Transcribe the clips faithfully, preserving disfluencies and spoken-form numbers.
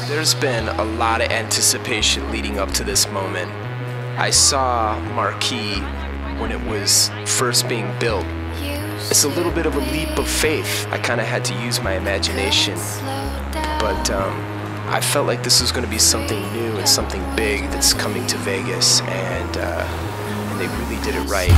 There's been a lot of anticipation leading up to this moment. I saw Marquee when it was first being built. It's a little bit of a leap of faith. I kind of had to use my imagination, but um, I felt like this was going to be something new and something big that's coming to Vegas, and, uh, and they really did it right.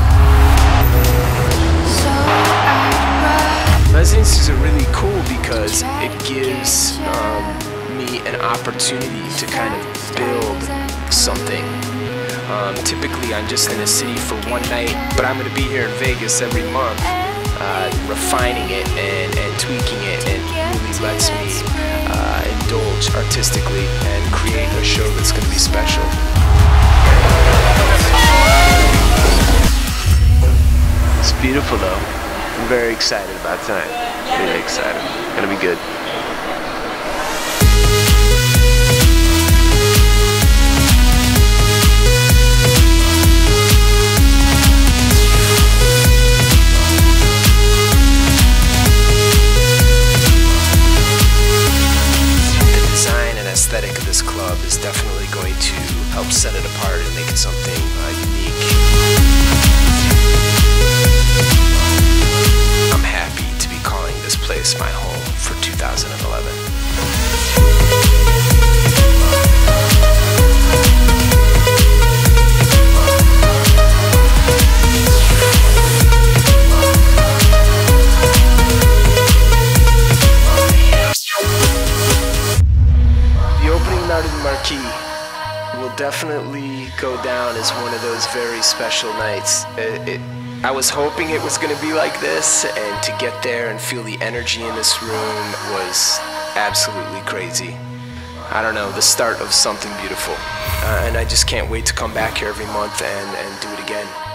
Residencies are really cool because it gives um, me an opportunity to kind of build something. Um, typically I'm just in a city for one night, but I'm going to be here in Vegas every month, uh, refining it and, and tweaking it, and it really lets me uh, indulge artistically and create a show that's going to be special. It's beautiful though. I'm very excited about tonight. Really excited. It's gonna be good. The design and aesthetic of this club is definitely going to help set it apart and make it something uh, unique. Place my home for two thousand eleven. The opening night of the Marquee will definitely go down as one of those very special nights. It, it, I was hoping it was going to be like this, and to get there and feel the energy in this room was absolutely crazy. I don't know, the start of something beautiful. Uh, and I just can't wait to come back here every month and, and do it again.